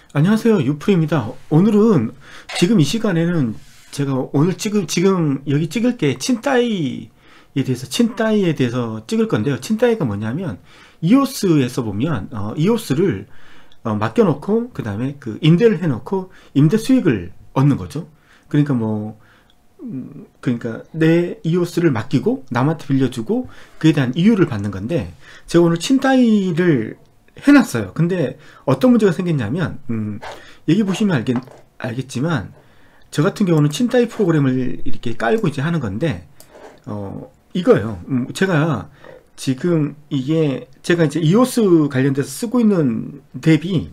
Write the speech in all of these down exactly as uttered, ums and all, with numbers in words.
안녕하세요, 유프입니다. 오늘은 지금 이 시간에는 제가 오늘 지금 지금 여기 찍을 게 친따이에 대해서 친따이에 대해서 찍을 건데요. 친따이가 뭐냐면 이오스에서 보면 어, 이오스를 어, 맡겨놓고 그 다음에 그 임대를 해놓고 임대 수익을 얻는 거죠. 그러니까 뭐 음, 그러니까 내 이오스를 맡기고 남한테 빌려주고 그에 대한 이유를 받는 건데, 제가 오늘 친따이를 해놨어요. 근데 어떤 문제가 생겼냐면 음, 여기 보시면 알겠, 알겠지만 저 같은 경우는 친따이 프로그램을 이렇게 깔고 이제 하는 건데 어, 이거예요. 음, 제가 지금 이게 제가 이제 이오스 관련돼서 쓰고 있는 덱이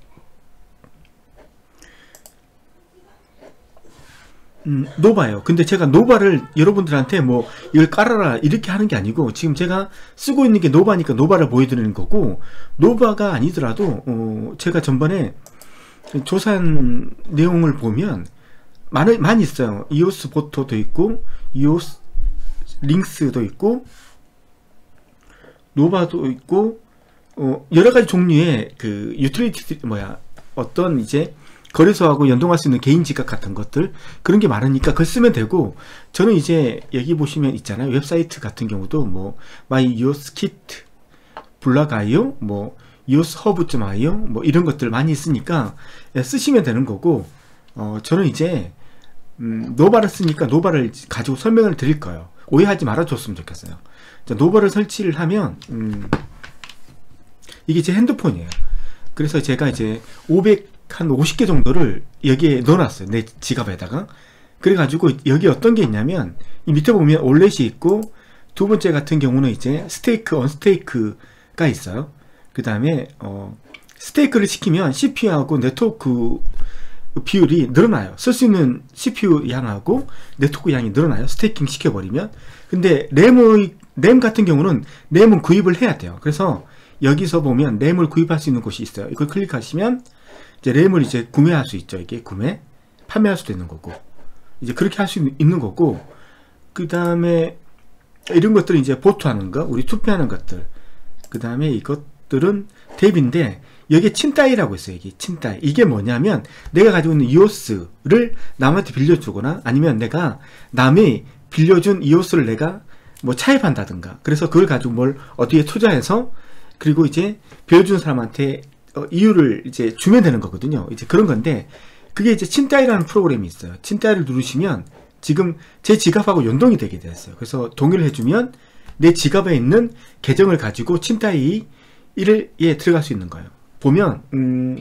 음, 노바예요. 근데 제가 노바를 여러분들한테 뭐 이걸 깔아라 이렇게 하는 게 아니고, 지금 제가 쓰고 있는 게 노바니까 노바를 보여드리는 거고, 노바가 아니더라도 어, 제가 전번에 조사한 내용을 보면 많이, 많이 있어요. 이오스 보토도 있고 이오스 링스도 있고 노바도 있고 어, 여러가지 종류의 그 유틸리티 뭐야 어떤 이제 거래소하고 연동할 수 있는 개인 지갑 같은 것들, 그런 게 많으니까 그걸 쓰면 되고, 저는 이제 여기 보시면 있잖아요. 웹사이트 같은 경우도 뭐 마이 이오스 키트 블락아이오 뭐 이오스 허브.io 뭐 이런 것들 많이 있으니까 쓰시면 되는 거고, 어 저는 이제 음, 노바를 쓰니까 노바를 가지고 설명을 드릴 거예요. 오해하지 말아 줬으면 좋겠어요. 자, 노바를 설치를 하면 음, 이게 제 핸드폰이에요. 그래서 제가 이제 오백 한 오십 개 정도를 여기에 넣어놨어요. 내 지갑에다가. 그래가지고 여기 어떤 게 있냐면 이 밑에 보면 올렛이 있고, 두 번째 같은 경우는 이제 스테이크, 언스테이크가 있어요. 그 다음에 어, 스테이크를 시키면 씨피유하고 네트워크 비율이 늘어나요. 쓸 수 있는 씨피유 양하고 네트워크 양이 늘어나요. 스테이킹 시켜버리면. 근데 램의, 램 같은 경우는 램은 구입을 해야 돼요. 그래서 여기서 보면 램을 구입할 수 있는 곳이 있어요. 이걸 클릭하시면 이제 램을 이제 구매할 수 있죠. 이게 구매, 판매할 수도 있는 거고, 이제 그렇게 할 수 있는 거고, 그 다음에 이런 것들은 이제 보트하는 거, 우리 투표하는 것들, 그 다음에 이것들은 탭인데 여기에 친따이라고 있어요. 이게 친따이. 이게 뭐냐면 내가 가지고 있는 이오스를 남한테 빌려주거나 아니면 내가 남이 빌려준 이오스를 내가 뭐 차입한다든가, 그래서 그걸 가지고 뭘 어디에 투자해서 그리고 이제 빌려준 사람한테 어, 이유를 이제 주면 되는 거거든요. 이제 그런 건데, 그게 이제 친따이라는 프로그램이 있어요. 친따이를 누르시면 지금 제 지갑하고 연동이 되게 됐어요. 그래서 동의를 해주면 내 지갑에 있는 계정을 가지고 친따이에 들어갈 수 있는 거예요. 보면 음,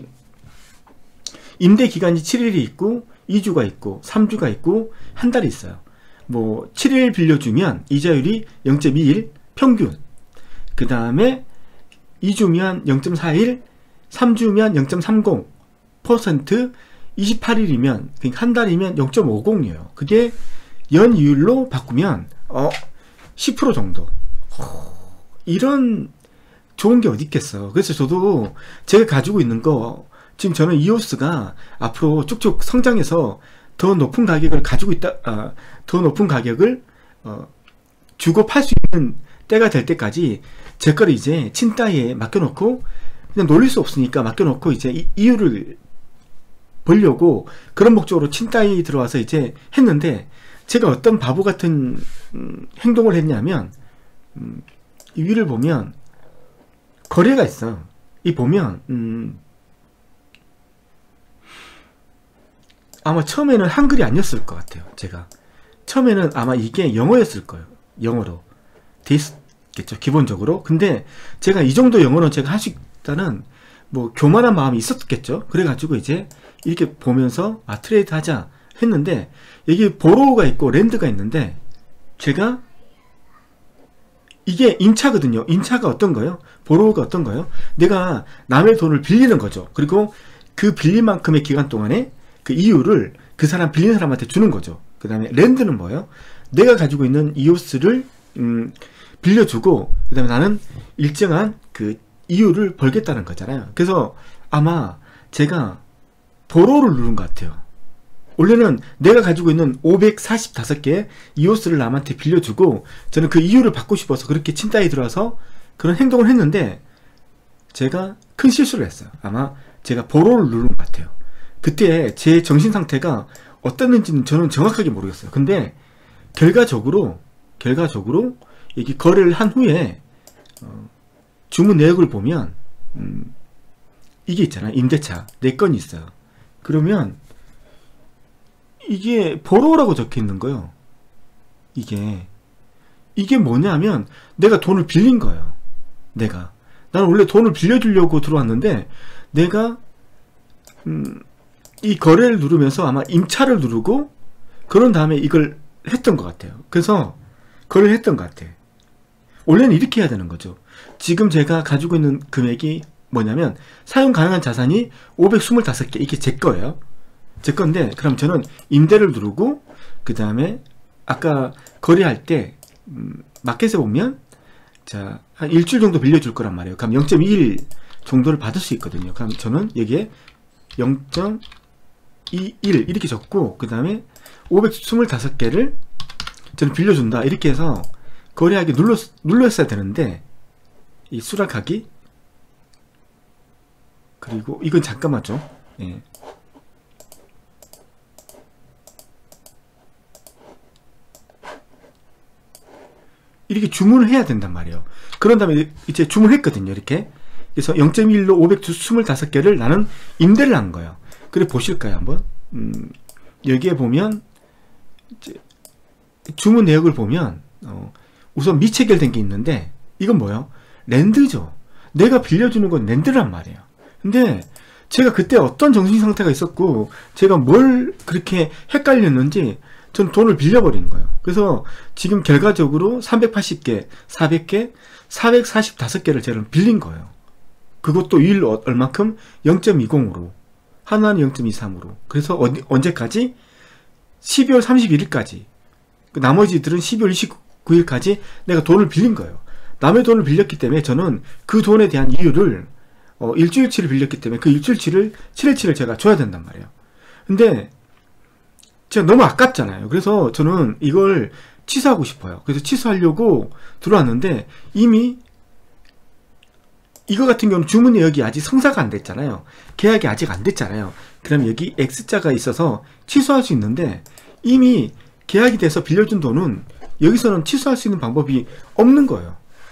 임대 기간이 칠 일이 있고 이 주가 있고 삼 주가 있고 한 달이 있어요. 뭐 칠 일 빌려주면 이자율이 영 점 이일 평균, 그 다음에 이 주면 영 점 사일, 삼 주면 영 점 삼공 퍼센트, 이십팔 일이면 그러니까 한 달이면 영 점 오공이에요. 그게 연이율로 바꾸면 어, 십 퍼센트 정도. 어, 이런 좋은 게 어디 있겠어. 그래서 저도 제가 가지고 있는 거, 지금 저는 이오스가 앞으로 쭉쭉 성장해서 더 높은 가격을 가지고 있다, 아, 더 높은 가격을 어, 주고 팔 수 있는 때가 될 때까지 제 거를 이제 친따이에 맡겨놓고 그냥 놀릴 수 없으니까 맡겨놓고 이제 이, 이유를 벌려고 그런 목적으로 친따이 들어와서 이제 했는데, 제가 어떤 바보 같은 음, 행동을 했냐면 음, 이 위를 보면 거래가 있어. 이 보면 음, 아마 처음에는 한글이 아니었을 것 같아요. 제가 처음에는 아마 이게 영어였을 거예요. 영어로 돼 있겠죠, 기본적으로. 근데 제가 이 정도 영어는 제가 할 수 있다는 뭐 교만한 마음이 있었겠죠. 그래가지고 이제 이렇게 보면서 아 트레이드 하자 했는데, 여기 보로우가 있고 랜드가 있는데, 제가 이게 임차거든요. 임차가 어떤 거예요? 보로우가 어떤 거예요? 내가 남의 돈을 빌리는 거죠. 그리고 그 빌린 만큼의 기간 동안에 그 이유를 그 사람 빌린 사람한테 주는 거죠. 그 다음에 랜드는 뭐예요? 내가 가지고 있는 이오스를 음, 빌려주고 그 다음에 나는 일정한 그 이유를 벌겠다는 거잖아요. 그래서 아마 제가 보로우를 누른 것 같아요. 원래는 내가 가지고 있는 오백사십오 개의 이오스를 남한테 빌려주고 저는 그 이유를 받고 싶어서 그렇게 친따이 들어와서 그런 행동을 했는데, 제가 큰 실수를 했어요. 아마 제가 보로를 누른 것 같아요. 그때 제 정신 상태가 어땠는지는 저는 정확하게 모르겠어요. 근데 결과적으로 결과적으로 이게 거래를 한 후에 어, 주문 내역을 보면 음, 이게 있잖아요. 임대차 네 건이 있어요. 그러면 이게 보로라고 적혀 있는 거예요. 이게 이게 뭐냐면 내가 돈을 빌린 거예요. 내가 나는 원래 돈을 빌려주려고 들어왔는데 내가 음, 이 거래를 누르면서 아마 임차를 누르고 그런 다음에 이걸 했던 것 같아요. 그래서 거래를 했던 것 같아. 원래는 이렇게 해야 되는 거죠. 지금 제가 가지고 있는 금액이 뭐냐면 사용 가능한 자산이 오백이십오 개, 이게 제 거예요. 제 건데 그럼 저는 임대를 누르고 그 다음에 아까 거래할 때 음, 마켓에 보면 자, 한 일주일 정도 빌려줄 거란 말이에요. 그럼 영 점 이일 정도를 받을 수 있거든요. 그럼 저는 여기에 영 점 이일 이렇게 적고 그 다음에 오백이십오 개를 저는 빌려준다 이렇게 해서 거래하기 눌렀, 눌렀어야 되는데 이 수락하기 그리고 이건 잠깐만요. 예. 이렇게 주문을 해야 된단 말이에요. 그런 다음에 이제 주문했거든요. 이렇게. 그래서 영 점 일로 오백이십오 개를 나는 임대를 한 거예요. 그래 보실까요? 한번. 음, 여기에 보면 이제 주문 내역을 보면 어, 우선 미체결된 게 있는데 이건 뭐예요? 랜드죠. 내가 빌려주는 건 랜드란 말이에요. 근데 제가 그때 어떤 정신 상태가 있었고 제가 뭘 그렇게 헷갈렸는지 전 돈을 빌려버리는 거예요. 그래서 지금 결과적으로 삼백팔십 개, 사백 개, 사백사십오 개를 제가 빌린 거예요. 그것도 일 얼마큼? 영 점 이공으로. 하나는 영 점 이삼으로. 그래서 어디, 언제까지? 십이월 삼십일일까지. 나머지들은 십이월 이십구일까지 내가 돈을 빌린 거예요. 남의 돈을 빌렸기 때문에 저는 그 돈에 대한 이유를 어, 일주일치를 빌렸기 때문에 그 일주일치를 칠 일치를 제가 줘야 된단 말이에요. 근데 제가 너무 아깝잖아요. 그래서 저는 이걸 취소하고 싶어요. 그래서 취소하려고 들어왔는데 이미 이거 같은 경우는 주문 내역이 아직 성사가 안 됐잖아요. 계약이 아직 안 됐잖아요. 그럼 여기 X자가 있어서 취소할 수 있는데 이미 계약이 돼서 빌려준 돈은 여기서는 취소할 수 있는 방법이 없는 거예요.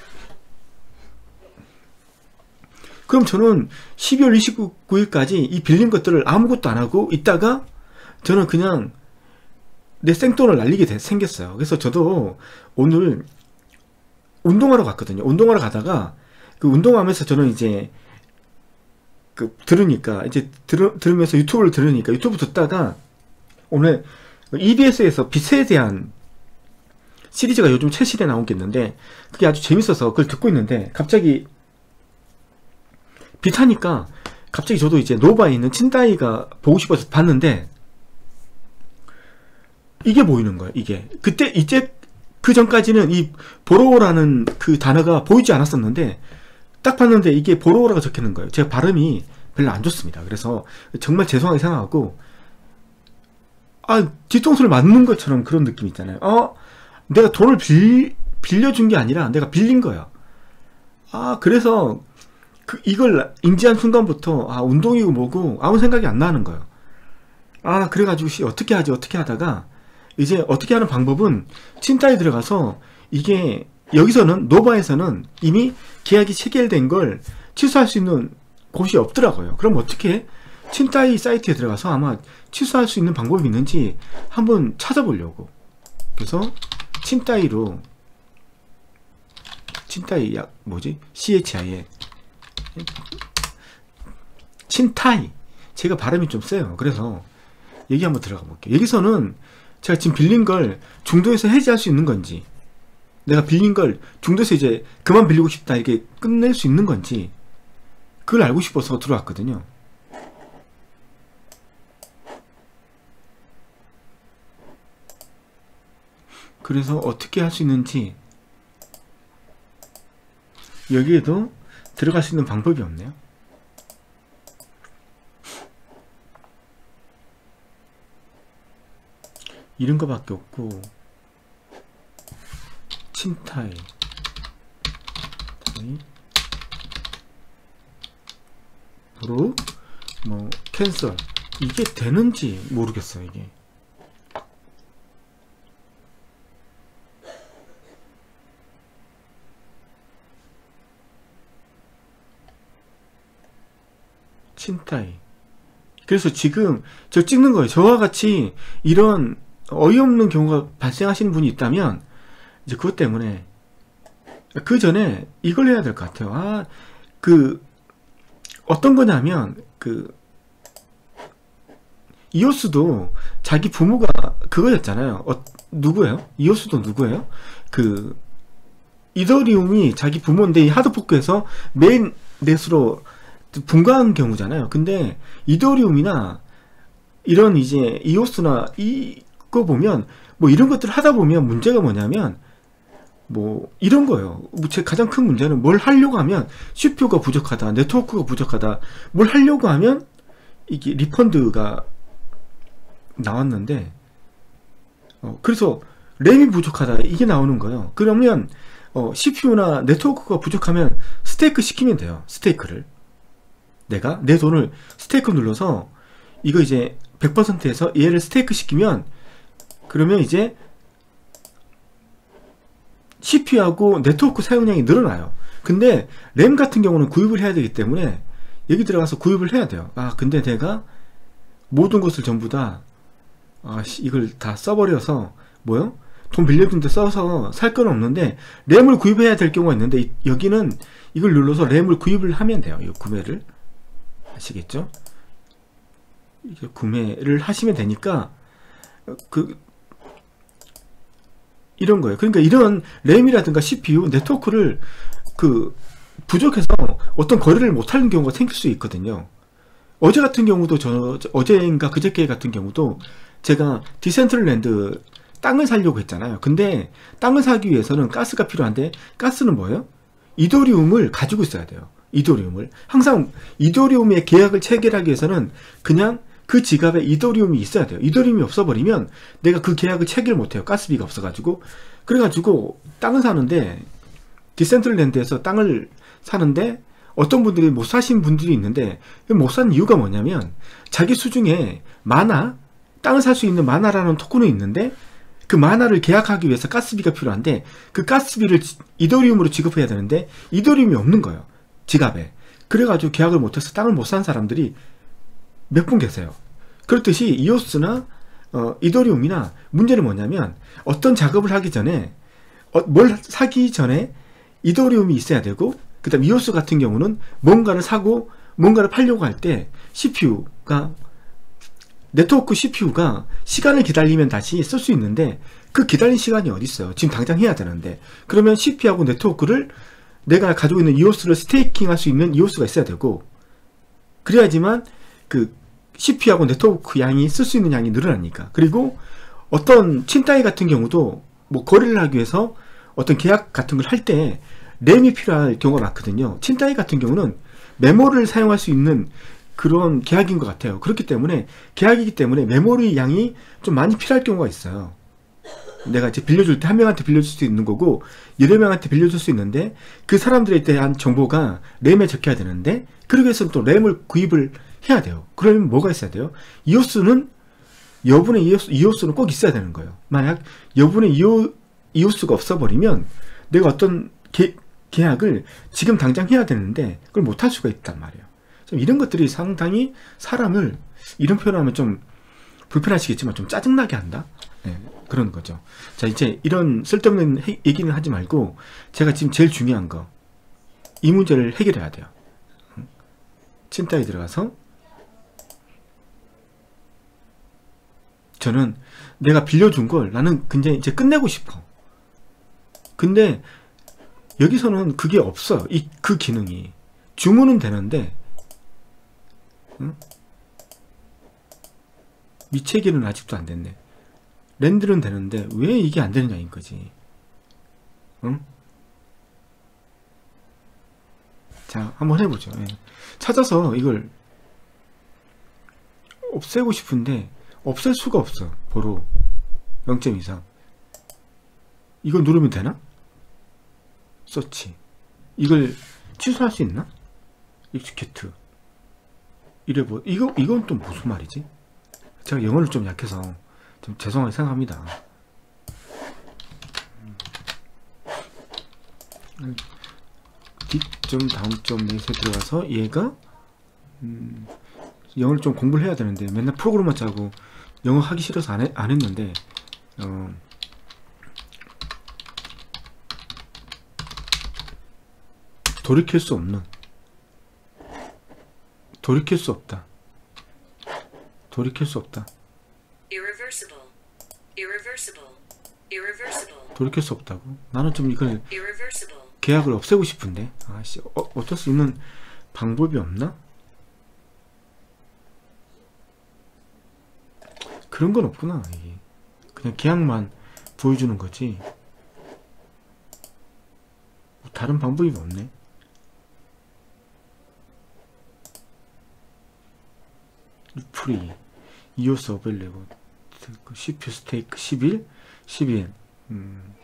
그럼 저는 십이월 이십구일까지 이 빌린 것들을 아무것도 안 하고 있다가 저는 그냥 내 생돈을 날리게 돼, 생겼어요. 그래서 저도 오늘 운동하러 갔거든요. 운동하러 가다가 그 운동하면서 저는 이제 그 들으니까 이제 들, 들으면서 유튜브를 들으니까 유튜브 듣다가 오늘 이비에스에서 빛에 대한 시리즈가 요즘 최신에 나온 게 있는데 그게 아주 재밌어서 그걸 듣고 있는데 갑자기 빛하니까 갑자기 저도 이제 노바에 있는 친다이가 보고 싶어서 봤는데 이게 보이는 거예요. 이게 그때 이제 그 전까지는 이 보로라는 그 단어가 보이지 않았었는데 딱 봤는데 이게 보로라고 적혀있는 거예요. 제가 발음이 별로 안 좋습니다. 그래서 정말 죄송하게 생각하고 아 뒤통수를 맞는 것처럼 그런 느낌 있잖아요. 어 내가 돈을 빌, 빌려준 게 아니라 내가 빌린 거예요. 아 그래서 그 이걸 인지한 순간부터 아 운동이고 뭐고 아무 생각이 안 나는 거예요. 아 그래가지고 씨 어떻게 하지 어떻게 하다가 이제 어떻게 하는 방법은 친타에 들어가서 이게 여기서는 노바에서는 이미 계약이 체결된 걸 취소할 수 있는 곳이 없더라고요. 그럼 어떻게 해? 친타이 사이트에 들어가서 아마 취소할 수 있는 방법이 있는지 한번 찾아보려고. 그래서 친타이로 친타이 약 뭐지? 씨에이치아이에 친타이 제가 발음이 좀 세요. 그래서 여기 한번 들어가 볼게요. 여기서는 제가 지금 빌린 걸 중도에서 해지할 수 있는 건지 내가 빌린 걸 중도에서 이제 그만 빌리고 싶다 이렇게 끝낼 수 있는 건지 그걸 알고 싶어서 들어왔거든요. 그래서 어떻게 할 수 있는지 여기에도 들어갈 수 있는 방법이 없네요. 이런 거밖에 없고 친타이 도로 뭐 캔슬 이게 되는지 모르겠어요. 이게 친타이. 그래서 지금 저 찍는 거예요. 저와 같이 이런 어이없는 경우가 발생하시는 분이 있다면 이제 그것 때문에 그 전에 이걸 해야 될 것 같아요. 아, 그 어떤 거냐면 그 이오스도 자기 부모가 그거였잖아요. 어, 누구예요? 이오스도 누구예요? 그 이더리움이 자기 부모인데 이 하드포크에서 메인 넷으로 분가한 경우잖아요. 근데 이더리움이나 이런 이제 이오스나 이거 보면 뭐 이런 것들 하다 보면 문제가 뭐냐면 뭐 이런 거예요. 제 가장 큰 문제는 뭘 하려고 하면 씨피유가 부족하다, 네트워크가 부족하다, 뭘 하려고 하면 이게 리펀드가 나왔는데 어, 그래서 램이 부족하다 이게 나오는 거예요. 그러면 어, 씨피유나 네트워크가 부족하면 스테이크 시키면 돼요. 스테이크를 내가 내 돈을 스테이크 눌러서 이거 이제 백 퍼센트에서 얘를 스테이크 시키면 그러면 이제 씨피유하고 네트워크 사용량이 늘어나요. 근데 램 같은 경우는 구입을 해야 되기 때문에 여기 들어가서 구입을 해야 돼요. 아 근데 내가 모든 것을 전부 다 아, 이걸 다 써버려서 뭐요? 돈 빌려준데 써서 살 건 없는데 램을 구입해야 될 경우가 있는데 이, 여기는 이걸 눌러서 램을 구입을 하면 돼요. 이 구매를 아시겠죠? 이게 구매를 하시면 되니까 그 이런 거예요. 그러니까 이런 램이라든가 씨피유, 네트워크를 그 부족해서 어떤 거래를 못하는 경우가 생길 수 있거든요. 어제 같은 경우도 저 어제인가 그저께 같은 경우도 제가 디센트럴랜드 땅을 사려고 했잖아요. 근데 땅을 사기 위해서는 가스가 필요한데 가스는 뭐예요? 이더리움을 가지고 있어야 돼요. 이더리움을 항상 이더리움의 계약을 체결하기 위해서는 그냥 그 지갑에 이더리움이 있어야 돼요. 이더리움이 없어버리면 내가 그 계약을 체결 못해요. 가스비가 없어가지고. 그래가지고 땅을 사는데 디센트럴랜드에서 땅을 사는데 어떤 분들이 못 사신 분들이 있는데 못 산 이유가 뭐냐면 자기 수중에 마나 땅을 살 수 있는 마나라는 토큰이 있는데 그 마나를 계약하기 위해서 가스비가 필요한데 그 가스비를 이더리움으로 지급해야 되는데 이더리움이 없는 거예요. 지갑에. 그래가지고 계약을 못해서 땅을 못 산 사람들이 몇 분 계세요. 그렇듯이 이오스나 어, 이더리움이나 문제는 뭐냐면 어떤 작업을 하기 전에 어, 뭘 사기 전에 이더리움이 있어야 되고 그 다음 이오스 같은 경우는 뭔가를 사고 뭔가를 팔려고 할 때 씨피유가 네트워크 씨피유가 시간을 기다리면 다시 쓸 수 있는데 그 기다린 시간이 어디 있어요. 지금 당장 해야 되는데 그러면 씨피유하고 네트워크를 내가 가지고 있는 이오스를 스테이킹 할 수 있는 이오스가 있어야 되고 그래야지만 그 씨피유하고 네트워크 양이 쓸 수 있는 양이 늘어나니까. 그리고 어떤 친따이 같은 경우도 뭐 거래를 하기 위해서 어떤 계약 같은 걸 할 때 램이 필요할 경우가 많거든요. 친따이 같은 경우는 메모를 사용할 수 있는 그런 계약인 것 같아요. 그렇기 때문에 계약이기 때문에 메모리 양이 좀 많이 필요할 경우가 있어요. 내가 이제 빌려줄 때 한 명한테 빌려줄 수 있는 거고 여러 명한테 빌려줄 수 있는데 그 사람들에 대한 정보가 램에 적혀야 되는데 그러기 위해서는 또 램을 구입을 해야 돼요. 그러면 뭐가 있어야 돼요? 이오스는 여분의 이오스, 이오스는 꼭 있어야 되는 거예요. 만약 여분의 이오, 이오스가 없어버리면 내가 어떤 계, 계약을 지금 당장 해야 되는데 그걸 못할 수가 있단 말이에요. 좀 이런 것들이 상당히 사람을 이런 표현하면 좀 불편하시겠지만 좀 짜증나게 한다? 네, 그런 거죠. 자, 이제 이런 쓸데없는 해, 얘기는 하지 말고 제가 지금 제일 중요한 거 이 문제를 해결해야 돼요. 친따이 들어가서 저는 내가 빌려준 걸 나는 굉장히 이제 끝내고 싶어. 근데 여기서는 그게 없어요. 이, 그 기능이. 주문은 되는데 응? 미체기는 아직도 안 됐네. 렌들은 되는데 왜 이게 안 되느냐인 거지. 응? 자, 한번 해보죠. 예. 찾아서 이걸 없애고 싶은데 없앨 수가 없어. 보로 영 점 이상. 이걸 누르면 되나? 서치. 이걸 취소할 수 있나? 익스큐트. 이래 뭐 이거 이건 또 무슨 말이지? 제가 영어를 좀 약해서 좀 죄송하게 생각합니다. 뒷점 다음점 넷에 들어가서 얘가 음, 영어를 좀 공부를 해야 되는데 맨날 프로그램만 짜고 영어 하기 싫어서 안, 해, 안 했는데 어, 돌이킬 수 없는 돌이킬 수 없다. 돌이킬 수 없다. Irreversible. Irreversible. Irreversible. 돌이킬 수 없다고? 나는 좀 이걸 Irreversible. 계약을 없애고 싶은데 아씨 어, 어쩔 수 있는 방법이 없나? 그런 건 없구나. 이게 그냥 계약만 보여주는 거지 다른 방법이 없네. 프리 이오스 어벨레고 씨피유 스테이크 십일 십일 음.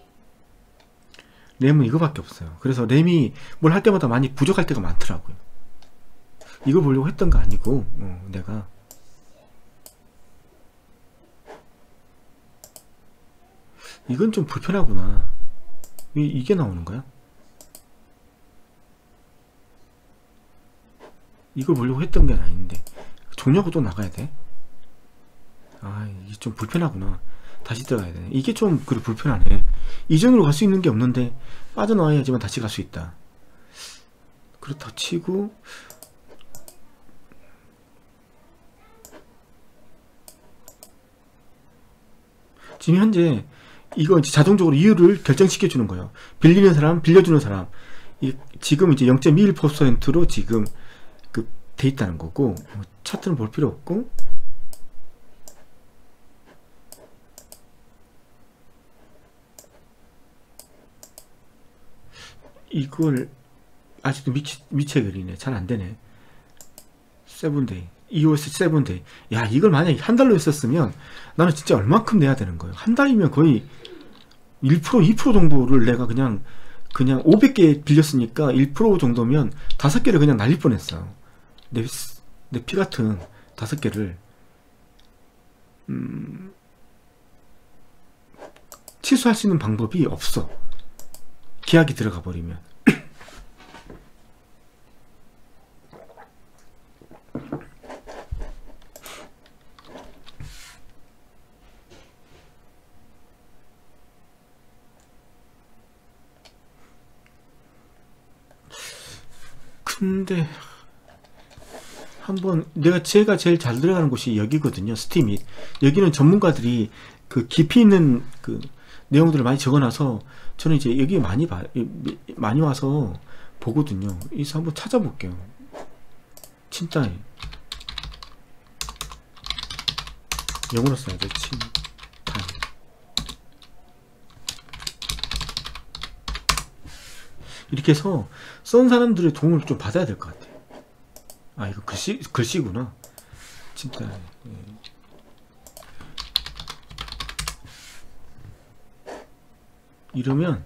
램은 이거밖에 없어요. 그래서 램이 뭘 할 때마다 많이 부족할 때가 많더라고요. 이거 보려고 했던 거 아니고 어, 내가 이건 좀 불편하구나. 왜 이게 나오는 거야? 이걸 보려고 했던 게 아닌데 종료하고 또 나가야 돼? 아 이게 좀 불편하구나. 다시 들어가야 되네. 이게 좀 그래 불편하네. 이전으로 갈 수 있는 게 없는데 빠져나와야지만 다시 갈 수 있다. 그렇다 치고 지금 현재 이거 이제 자동적으로 이유를 결정시켜 주는 거예요. 빌리는 사람, 빌려주는 사람. 이 지금 이제 영 점 이일 퍼센트로 지금 그 돼 있다는 거고 뭐 차트는 볼 필요 없고 이걸 아직도 미치, 미체 그리네. 잘 안되네. 세븐데이 이오에스 세븐데이 야 이걸 만약에 한 달로 했었으면 나는 진짜 얼만큼 내야 되는 거예요. 한 달이면 거의 일 퍼센트 이 퍼센트 정도를 내가 그냥 그냥 오백 개 빌렸으니까 일 퍼센트 정도면 다섯 개를 그냥 날릴 뻔했어요. 내, 내 피 같은 다섯 개를 음, 취소할 수 있는 방법이 없어. 계약이 들어가 버리면. 근데 한번 내가 제가 제일 잘 들어가는 곳이 여기거든요. 스팀이. 여기는 전문가들이 그 깊이 있는 그 내용들을 많이 적어놔서 저는 이제 여기 많이 봐 많이 와서 보거든요. 이서 한번 찾아볼게요. 진짜 영어로 써야 돼. 친타 이렇게 해서 쓴 사람들의 도움을 좀 받아야 될 것 같아요. 아 이거 글씨 글씨구나. 진짜. 예. 이러면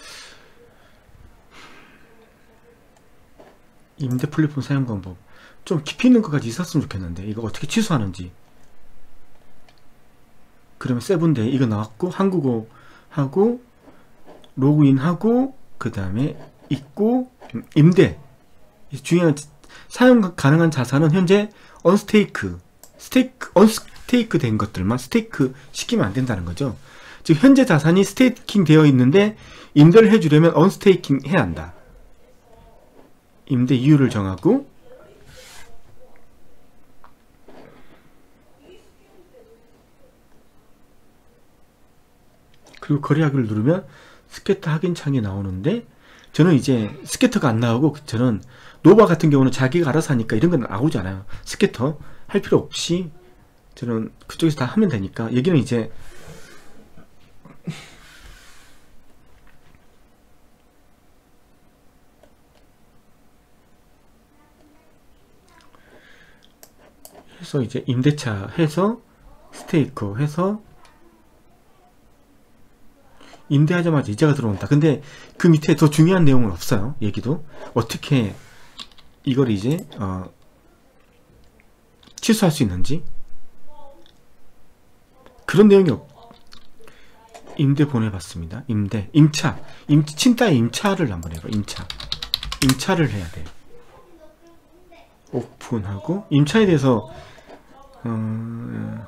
임대 플랫폼 사용 방법 좀 깊이 있는 것까지 있었으면 좋겠는데 이거 어떻게 취소하는지. 그러면 세븐데이 이거 나왔고 한국어 하고 로그인하고 그 다음에 있고 임대 중요한 사용 가능한 자산은 현재 언스테이크 스테이크 언스테이크 된 것들만 스테이크 시키면 안 된다는 거죠. 즉 현재 자산이 스테이킹 되어 있는데 임대를 해주려면 언스테이킹 해야 한다. 임대 이유를 정하고 그리고 거래하기를 누르면 스캐터 확인 창이 나오는데 저는 이제 스캐터가 안 나오고 저는 노바 같은 경우는 자기가 알아서 하니까 이런 건 나오지 않아요. 스캐터 할 필요 없이 저는 그쪽에서 다 하면 되니까 여기는 이제 해서 이제 임대차 해서 스테이크 해서 임대하자마자 이자가 들어온다. 근데 그 밑에 더 중요한 내용은 없어요. 얘기도 어떻게 이걸 이제 어 취소할 수 있는지 그런 내용이 없. 임대 보내봤습니다. 임대, 임차, 임, 친따의 임차를 한번 해봐. 임차, 임차를 해야 돼. 오픈하고 임차에 대해서 어,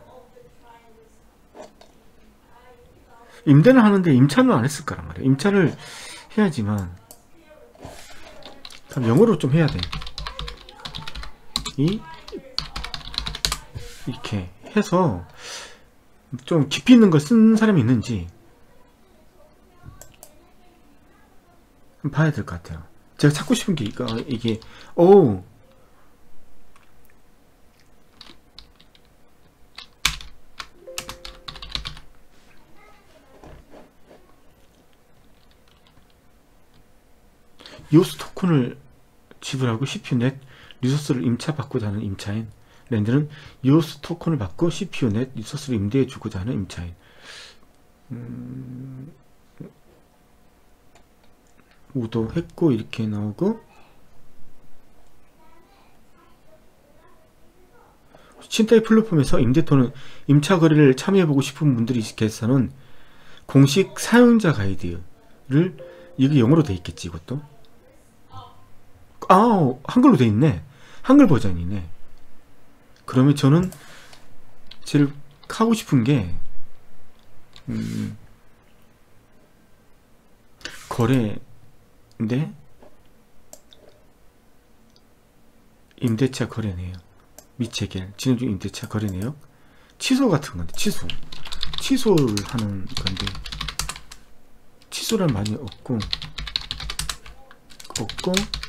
임대는 하는데 임차는 안 했을 거란 말이야. 임차를 해야지만 그럼 영어로 좀 해야 돼. 이 이렇게 해서 좀 깊이 있는 걸 쓴 사람이 있는지 봐야 될 것 같아요. 제가 찾고 싶은 게 이거 이게 오 요스 토큰을 지불하고 씨피유 넷 리소스를 임차받고자 하는 임차인. 랜드는 요스 토큰을 받고 씨피유 넷 리소스를 임대해 주고자 하는 임차인. 음, 우도했고 이렇게 나오고 친따이 플랫폼에서 임대 또는 임차 거래를 참여해보고 싶은 분들이 계셔서는 공식 사용자 가이드를 이게 영어로 돼 있겠지. 이것도 아 한글로 돼 있네. 한글 버전이네. 그러면 저는 제일 하고 싶은 게 음, 거래인데 임대차 거래 내역 미체결 진행 중 임대차 거래 내역 취소 같은 건데 취소 취소를 하는 건데 취소란 많이 없고 없고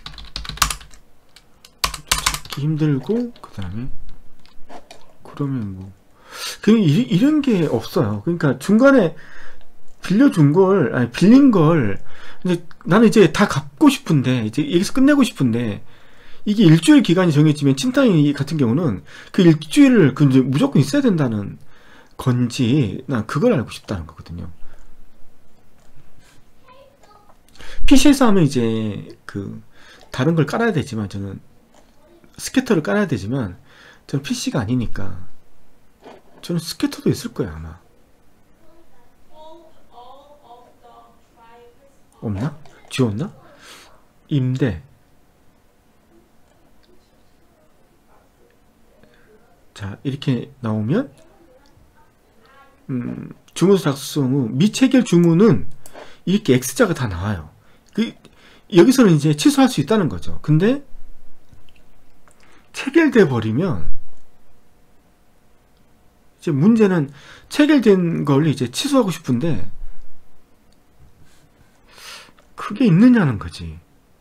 찾기 힘들고 그 다음에 그러면 뭐 그냥 이런 게 없어요. 그러니까 중간에 빌려준 걸 아니 빌린 걸 이제 나는 이제 다 갚고 싶은데 이제 여기서 끝내고 싶은데 이게 일주일 기간이 정해지면 친따이 같은 경우는 그 일주일을 그 이제 무조건 있어야 된다는 건지 난 그걸 알고 싶다는 거거든요. 피시에서 하면 이제 그 다른 걸 깔아야 되지만 저는 스캐터를 깔아야 되지만 저는 피시가 아니니까 저는 스캐터도 있을 거야 아마. 없나? 지웠나? 임대 자 이렇게 나오면 음, 주문서 작성 후 미체결 주문은 이렇게 X자가 다 나와요. 그, 여기서는 이제 취소할 수 있다는 거죠. 근데 체결돼 버리면 이제 문제는 체결된 걸 이제 취소하고 싶은데 그게 있느냐는 거지.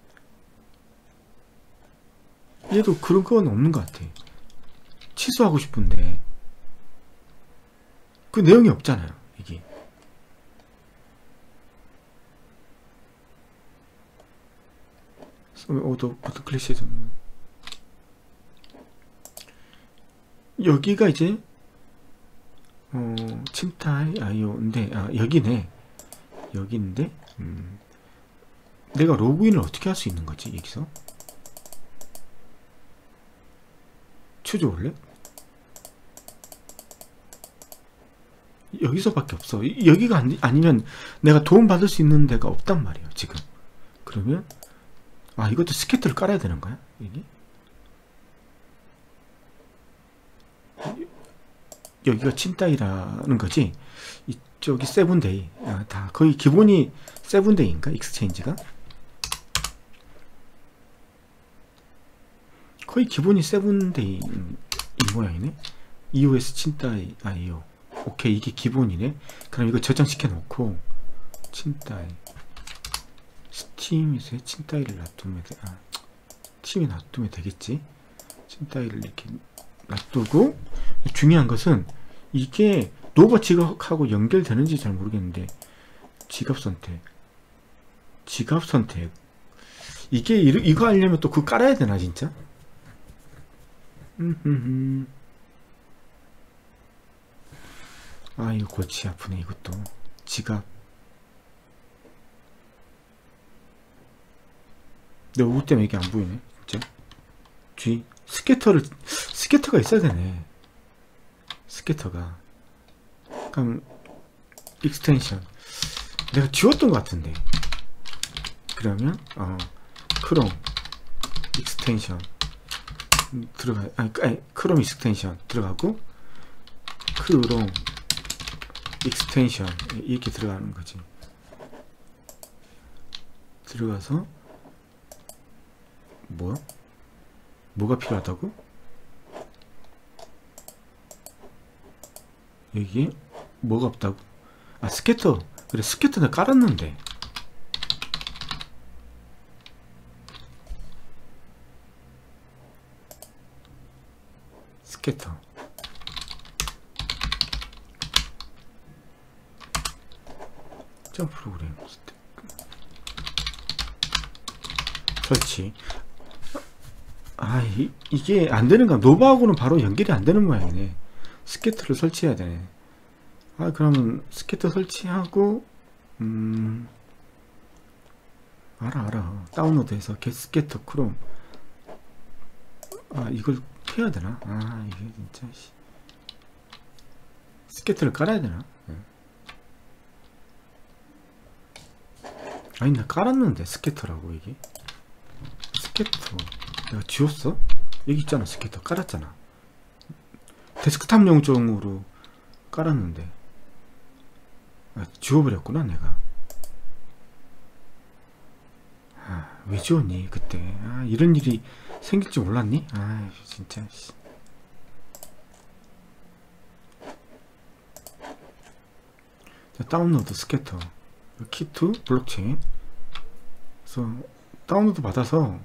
얘도 그런 건 없는 것 같아. 취소하고 싶은데 그 내용이 없잖아요. 이게 오도 보드 클래시에서 여기가 이제 어 친따이 아이오인데 아 여기네. 여기인데 음, 내가 로그인을 어떻게 할 수 있는 거지 여기서? 추조 원래? 여기서밖에 없어. 여기가 아니, 아니면 내가 도움 받을 수 있는 데가 없단 말이에요 지금. 그러면 아 이것도 스캐터를 깔아야 되는 거야 이게? 여기가 친따이라는 거지. 이쪽이 세븐데이. 아, 다 거의 기본이 세븐데이인가 익스체인지가? 거의 기본이 세븐데이 이 모양이네. 이오에스 친따이 아이오. 오케이 이게 기본이네. 그럼 이거 저장시켜 놓고 친따이 스팀에서 친따이를 놔두면 돼. 아, 스팀에 놔두면 되겠지. 친따이를 이렇게 놔두고 중요한 것은 이게 노버 지갑하고 연결되는지 잘 모르겠는데 지갑 선택 지갑 선택 이게 이, 이거 하려면 또 그거 깔아야 되나 진짜? 음흠흠. 아 이거 골치 아프네. 이것도 지갑 내 얼굴 때문에 이게 안 보이네 진짜. G 스캐터를 스캐터가 있어야 되네. 스캐터가. 그럼 익스텐션 내가 지웠던 것 같은데. 그러면 어 크롬 익스텐션 들어가. 아니, 아니 크롬 익스텐션 들어가고 크롬 익스텐션 이렇게 들어가는 거지. 들어가서 뭐야? 뭐가 필요하다고? 여기에 뭐가 없다고? 아 스캐터. 그래 스캐터 내가 깔았는데. 스캐터 점 프로그램 설치. 아 이, 이게 안되는가. 노바하고는 바로 연결이 안되는 모양이네. 스캐터를 설치해야 되네. 아 그러면 스캐터 설치하고 음 알아 알아 다운로드해서 get 스캐터 크롬. 아 이걸 해야 되나? 아 이게 진짜 씨. 스캐터를 깔아야 되나? 네. 아니 나 깔았는데 스캐터라고. 이게 스캐터 내가 지웠어? 여기 있잖아. 스캐터 깔았잖아. 데스크탑 용종으로 깔았는데. 아, 지워버렸구나 내가. 아, 왜 지웠니 그때. 아 이런 일이 생길 줄 몰랐니? 아 진짜. 자, 다운로드 스캐터 키투 블록체인. 그래서 다운로드 받아서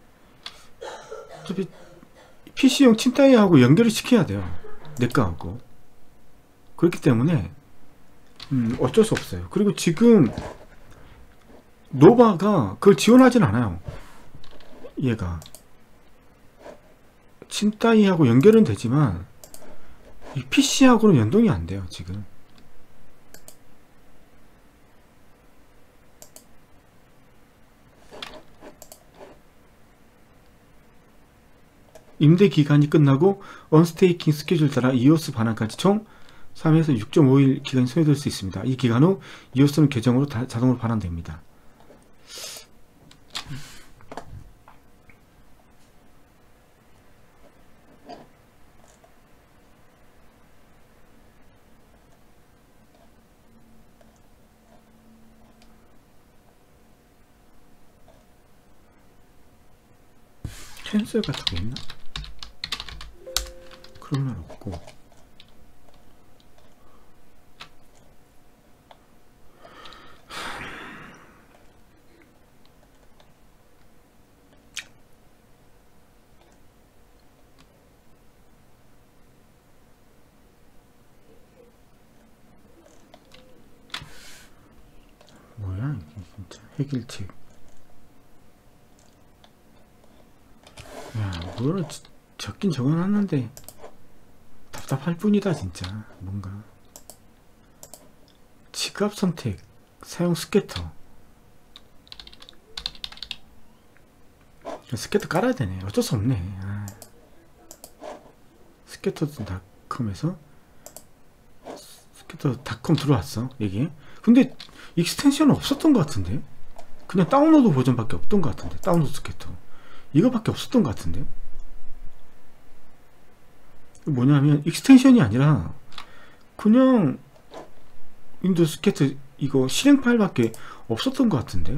어차피 피씨용 친타이하고 연결을 시켜야 돼요. 내꺼하고. 그렇기 때문에 음, 어쩔 수 없어요. 그리고 지금 노바가 그걸 지원하진 않아요. 얘가 친따이하고 연결은 되지만 이 피씨하고는 연동이 안 돼요 지금. 임대 기간이 끝나고 언스테이킹 스케줄 따라 이오스 반환까지 총 삼에서 육 점 오 일 기간이 소요될 수 있습니다. 이 기간 후 이오스는 계정으로 다, 자동으로 반환됩니다. 캔슬 같은 거 있나? 그런 건 없고. 뭐야 이게 진짜. 해결책. 야 뭐를 적긴 적어놨는데 답답할 뿐이다 진짜. 뭔가 지갑 선택 사용 스캐터. 스캐터 깔아야 되네. 어쩔 수 없네. 아. 스캐터 닷컴에서 스캐터 닷컴 들어왔어 여기. 근데 익스텐션은 없었던 것 같은데. 그냥 다운로드 버전밖에 없던 것 같은데. 다운로드 스캐터 이거밖에 없었던 것 같은데. 뭐냐면 익스텐션이 아니라 그냥 윈도우 스캐터 이거 실행 파일밖에 없었던 것 같은데.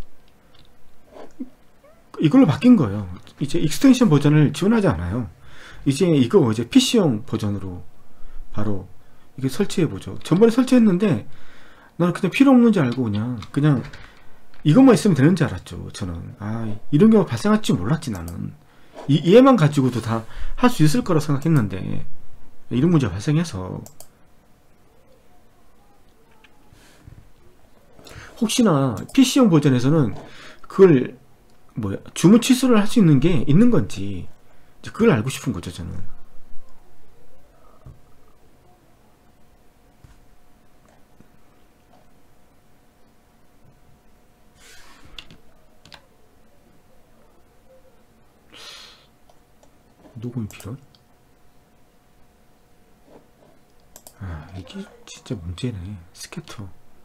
이걸로 바뀐 거예요. 이제 익스텐션 버전을 지원하지 않아요. 이제 이거 이제 피씨용 버전으로 바로 이게 설치해보죠. 전번에 설치했는데 나는 그냥 필요 없는 줄 알고 그냥 그냥 이것만 있으면 되는 줄 알았죠. 저는 아 이런 경우가 발생할 줄 몰랐지. 나는 이, 얘만 가지고도 다 할 수 있을 거라고 생각했는데 이런 문제가 발생해서 혹시나 피씨용 버전에서는 그걸 뭐야 주문 취소를 할 수 있는 게 있는 건지 그걸 알고 싶은 거죠 저는. 녹음이 필요해? 아, 이게 진짜 문제네. 스캐터.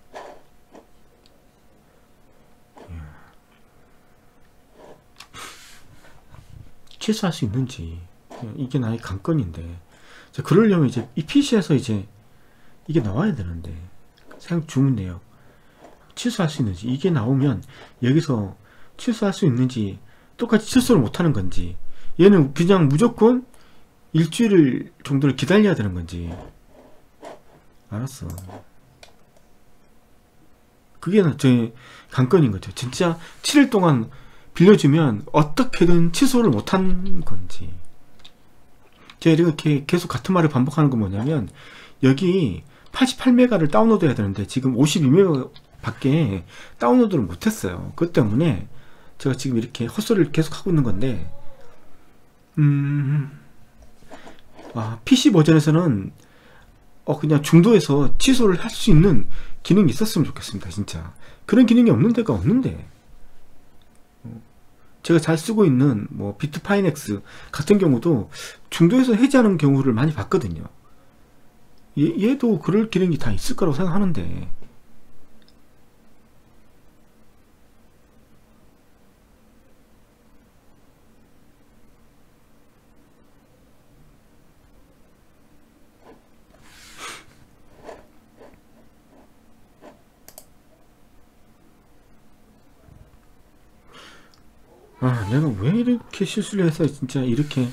취소할 수 있는지, 이게 나의 관건인데, 그러려면 이제 이 피시에서 이제 이게 나와야 되는데, 사용 주문 내역 취소할 수 있는지, 이게 나오면 여기서 취소할 수 있는지, 똑같이 취소를 못하는 건지, 얘는 그냥 무조건 일주일 정도를 기다려야 되는 건지. 알았어. 그게 저의 관건인 거죠. 진짜 칠 일 동안 빌려주면 어떻게든 취소를 못한 건지. 제가 이렇게 계속 같은 말을 반복하는 건 뭐냐면, 여기 팔십팔 메가를 다운로드 해야 되는데 지금 오십이 메가 밖에 다운로드를 못했어요. 그것 때문에 제가 지금 이렇게 헛소리를 계속 하고 있는 건데, 음, 아, 피시 버전에서는 어, 그냥 중도에서 취소를 할 수 있는 기능이 있었으면 좋겠습니다. 진짜 그런 기능이 없는 데가 없는데, 제가 잘 쓰고 있는 뭐 비트파이넥스 같은 경우도 중도에서 해지하는 경우를 많이 봤거든요. 얘, 얘도 그럴 기능이 다 있을 거라고 생각하는데, 아, 내가 왜 이렇게 실수를 해서 진짜 이렇게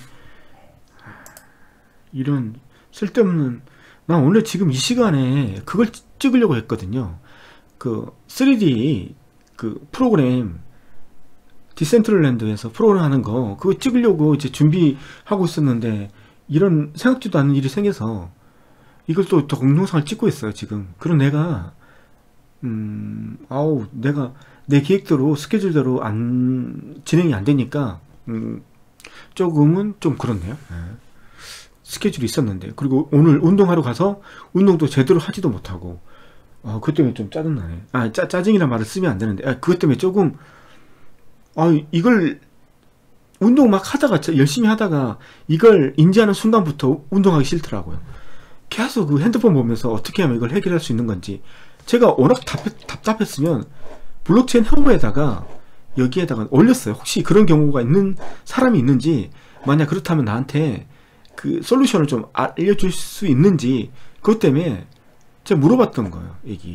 이런 쓸데없는, 난 원래 지금 이 시간에 그걸 찍으려고 했거든요. 그 쓰리디 그 프로그램, 디센트럴랜드에서 프로그램 하는 거 그거 찍으려고 이제 준비하고 있었는데, 이런 생각지도 않은 일이 생겨서 이걸 또, 또 동영상을 찍고 있어요 지금. 그럼 내가 음 아우 내가 내 계획대로 스케줄대로 안 진행이 안 되니까 음, 조금은 좀 그렇네요. 네. 스케줄이 있었는데, 그리고 오늘 운동하러 가서 운동도 제대로 하지도 못하고, 아, 그것 때문에 좀 짜증나네. 아, 짜, 짜증이란 말을 쓰면 안 되는데, 아, 그것 때문에 조금, 아, 이걸 운동 막 하다가 열심히 하다가 이걸 인지하는 순간부터 운동하기 싫더라고요. 계속 그 핸드폰 보면서 어떻게 하면 이걸 해결할 수 있는 건지. 제가 워낙 답, 답답했으면 블록체인 허브에다가 여기에다가 올렸어요. 혹시 그런 경우가 있는 사람이 있는지, 만약 그렇다면 나한테 그 솔루션을 좀 알려줄 수 있는지, 그것 때문에 제가 물어봤던 거예요. 여기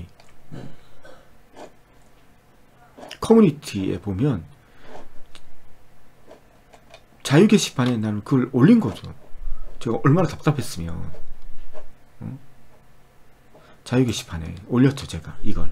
커뮤니티에 보면 자유 게시판에 나는 그걸 올린 거죠. 제가 얼마나 답답했으면. 어? 자유 게시판에 올렸죠 제가 이걸.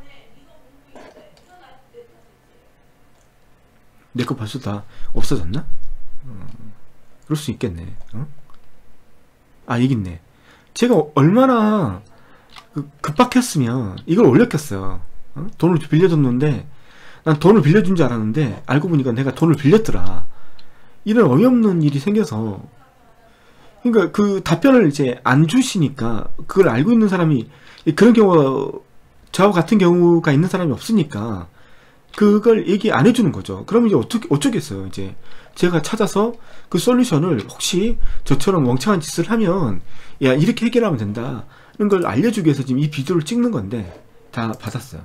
내 거 벌써 다 없어졌나? 어, 그럴 수 있겠네. 어? 아, 여기 있네. 제가 얼마나 그 급박했으면 이걸 올렸겠어요. 어? 돈을 빌려줬는데, 난 돈을 빌려준 줄 알았는데 알고 보니까 내가 돈을 빌렸더라. 이런 어이없는 일이 생겨서, 그러니까 그 답변을 이제 안 주시니까, 그걸 알고 있는 사람이, 그런 경우가 저와 같은 경우가 있는 사람이 없으니까 그걸 얘기 안 해주는 거죠. 그럼 이제 어떻게 어쩌겠어요. 이제 제가 찾아서 그 솔루션을, 혹시 저처럼 멍청한 짓을 하면 야 이렇게 해결하면 된다 이런 걸 알려주기 위해서 지금 이 비디오를 찍는 건데, 다 받았어요.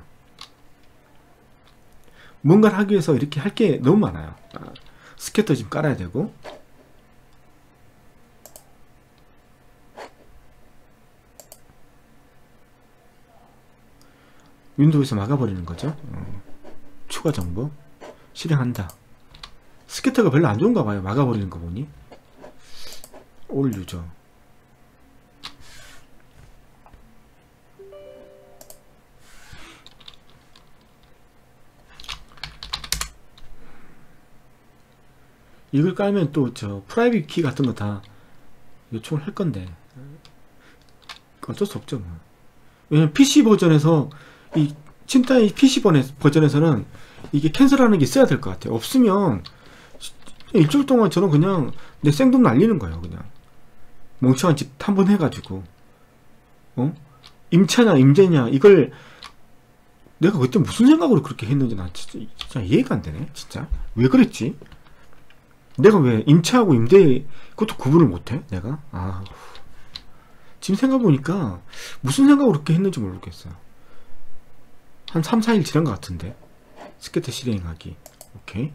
뭔가를 하기 위해서 이렇게 할 게 너무 많아요. 아, 스캐터 지금 깔아야 되고, 윈도우에서 막아버리는 거죠. 어. 추가 정보 실행한다. 스캐터가 별로 안 좋은가 봐요. 막아버리는 거 보니. 올 유저. 이걸 깔면 또 저 프라이빗 키 같은 거 다 요청을 할 건데 어쩔 수 없죠 뭐. 왜냐면 피시 버전에서, 이 침타의 피시 버전에서는 이게 캔슬하는 게 있어야 될 것 같아요. 없으면 일주일 동안 저는 그냥 내 생돈 날리는 거예요. 그냥 멍청한 짓 한 번 해가지고, 어? 임차냐 임대냐 이걸 내가 그때 무슨 생각으로 그렇게 했는지 난 진짜, 진짜 이해가 안 되네. 진짜 왜 그랬지? 내가 왜 임차하고 임대 그것도 구분을 못해? 내가? 아, 지금 생각해보니까 무슨 생각으로 그렇게 했는지 모르겠어요. 한 삼, 사 일 지난 것 같은데. 스케터 실행하기. 오케이.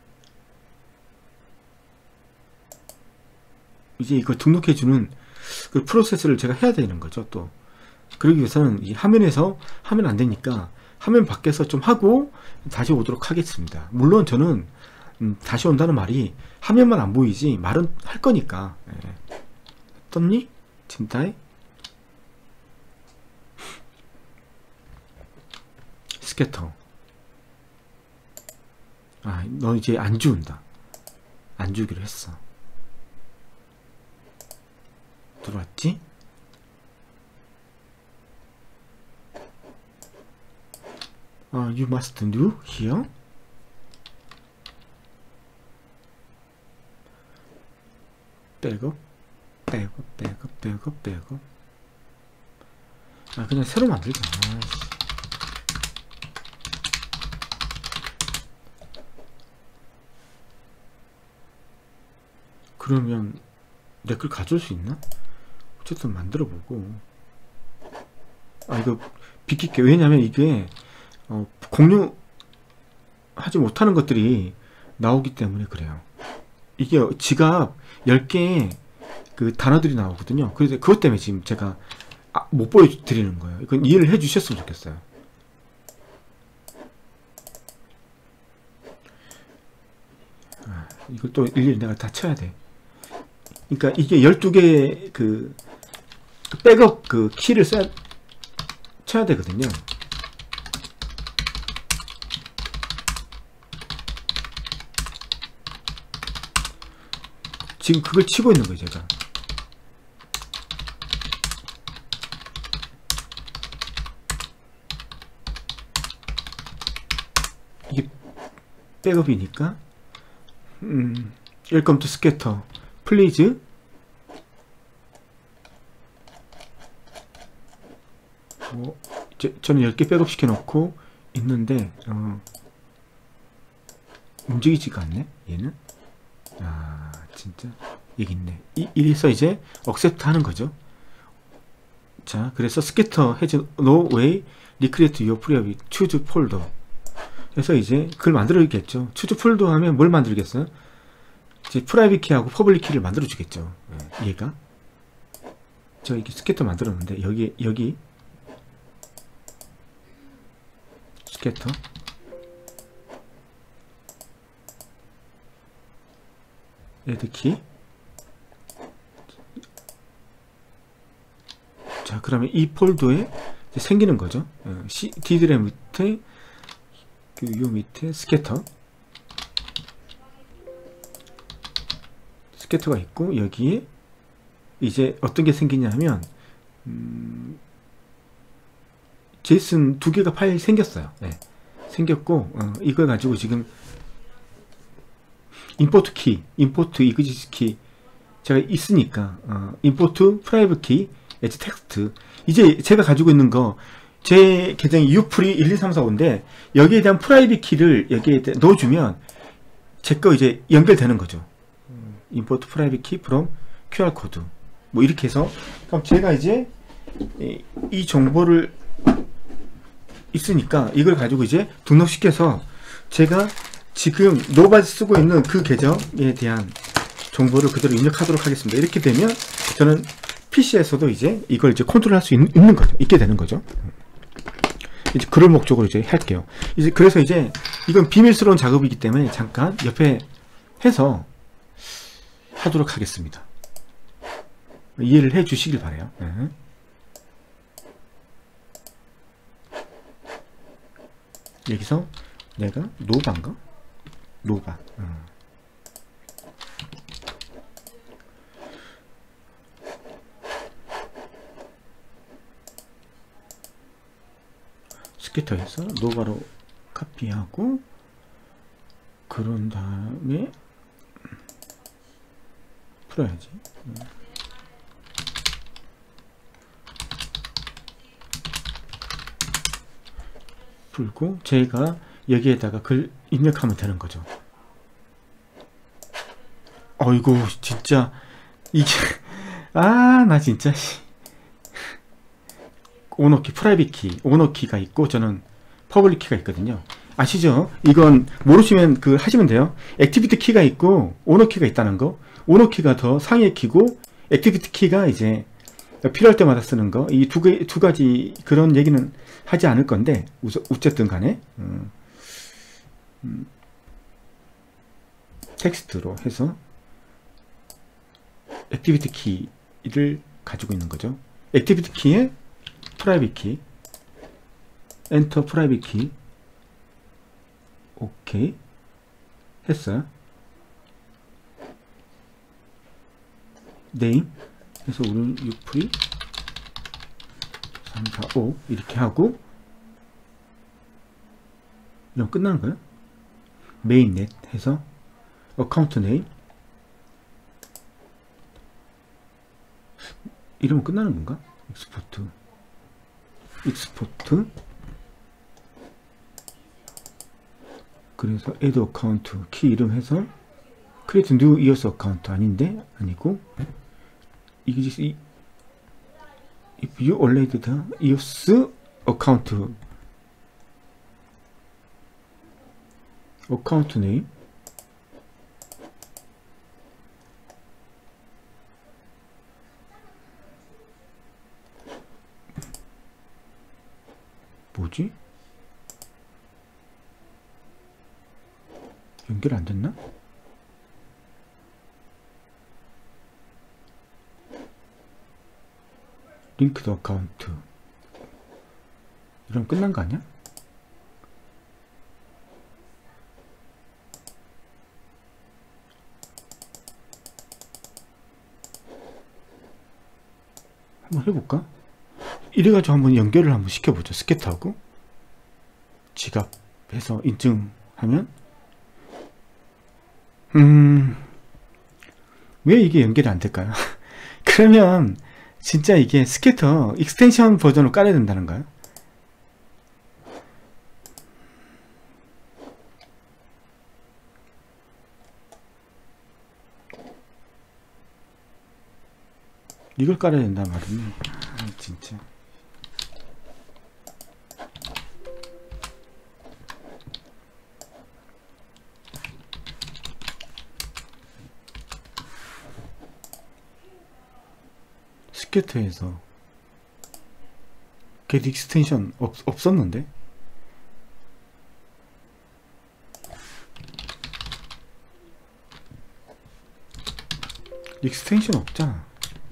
이제 이거 등록해주는 그 프로세스를 제가 해야 되는 거죠. 또 그러기 위해서는 이 화면에서 하면 안 되니까 화면 밖에서 좀 하고 다시 오도록 하겠습니다. 물론 저는 음, 다시 온다는 말이 화면만 안 보이지 말은 할 거니까. 예. 떴니? 진짜에? 스캐터. 아, 너 이제 안 지운다. 안 지우기로 했어. 들어왔지? 아, you must do here. 백업, 백업, 백업, 백업, 백업. 아, 그냥 새로 만들자. 아, 그러면 내 걸 가져올 수 있나? 어쨌든 만들어 보고. 아, 이거 비킬게. 왜냐면 이게 어, 공유하지 못하는 것들이 나오기 때문에 그래요. 이게 지갑 열 개의 그 단어들이 나오거든요. 그래서 그것 때문에 지금 제가 아, 못 보여드리는 거예요. 이건 이해를 해 주셨으면 좋겠어요. 아, 이걸 또 일일이 내가 다 쳐야 돼. 그러니까 이게 열두 개의 그, 그 백업 그 키를 써야, 쳐야 되거든요. 지금 그걸 치고 있는 거예요, 제가. 이게 백업이니까 음, Welcome to Scatter. Please. 뭐, 이제 저는 열 개 백업 시켜놓고 있는데 어, 움직이지가 않네, 얘는. 아, 진짜 여기 있네. 이, 이래서 이제 accept 하는 거죠. 자, 그래서 scatter has no way recreate your private choose folder. 그래서 이제 그걸 만들어야겠죠. choose folder 하면 뭘 만들겠어요? 이제 프라이빗 키하고 퍼블릭 키를 만들어 주겠죠. 네, 얘가. 저 이렇게 스캐터 만들었는데 여기 여기 스캐터 애드 키. 자, 그러면 이 폴더에 생기는 거죠. C, D드램 밑에 그 요 밑에 스캐터 스캐터가 있고 여기에 이제 어떤 게 생기냐면 음, 제이슨 두 개가 파일이 생겼어요. 네. 생겼고 어, 이걸 가지고 지금 임포트 키, 임포트 이그지트 키 제가 있으니까 어, 임포트 프라이빗 키, 엣지 텍스트. 이제 제가 가지고 있는 거 제 계정이 유프리 일, 이, 삼, 사, 오인데 여기에 대한 프라이빗 키를 여기에 넣어주면 제 거 이제 연결되는 거죠. 임포트 프라이빗 키 from 큐알 코드 뭐 이렇게 해서 그럼 제가 이제 이, 이 정보를 있으니까 이걸 가지고 이제 등록시켜서 제가 지금 노바지 쓰고 있는 그 계정에 대한 정보를 그대로 입력하도록 하겠습니다. 이렇게 되면 저는 피시에서도 이제 이걸 이제 컨트롤할 수 있는, 있는 거죠. 있게 되는 거죠. 이제 그럴 목적으로 이제 할게요. 이제 그래서 이제 이건 비밀스러운 작업이기 때문에 잠깐 옆에 해서 하도록 하겠습니다. 이해를 해 주시길 바래요. 네. 여기서 내가 노바인가? 노바. 음. 스캐터에서 노바로 카피하고 그런 다음에 풀어야지. 음. 풀고 제가 여기에다가 글 입력하면 되는 거죠. 어이구 진짜 이게 아 나 진짜 오너키, 프라이빗 키, 오너키가 있고 저는 퍼블릭 키가 있거든요. 아시죠? 이건 모르시면 그 하시면 돼요. 액티비티 키가 있고 오너키가 있다는 거. 오너키가 더 상위 키고 액티비티 키가 이제 필요할 때마다 쓰는 거. 이 두 두 가지 그런 얘기는 하지 않을 건데 어쨌든 간에 음, 음, 텍스트로 해서 액티비티 키를 가지고 있는 거죠. 액티비티 키에 프라이빗 키, 엔터 프라이빗 키, 오케이 했어요. 네임 해서 우리는 유프리 삼, 사, 오 이렇게 하고 이러면 끝나는 거예요. 메인넷 해서 어카운트 네임 이러면 끝나는 건가? 익스포트 익스포트 그래서 add 어카운트 키 이름 해서 create new 이오에스 어카운트 아닌데 아니고 이게 이 if you already the 이오에스 어카운트 어카운트 네임 뭐지? 연결 안 됐나? 링크드 어카운트 이러면 끝난 거 아니야? 한번 해볼까? 이래가지고 한번 연결을 한번 시켜보죠. 스케트하고 지갑해서 인증하면 음... 왜 이게 연결이 안 될까요? 그러면 진짜 이게 스케터 익스텐션 버전으로 깔아야 된다는 거예요? 이걸 깔아야 된단 말이네. 아, 진짜. 스케트에서 get 익스텐션 없, 없었는데? 익스텐션 없잖아.